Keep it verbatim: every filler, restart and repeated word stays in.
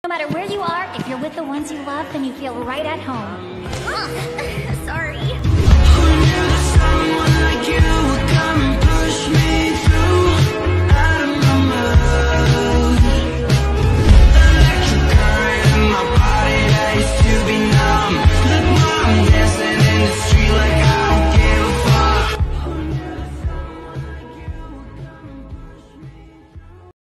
No matter where you are, if you're with the ones you love, then you feel right at home.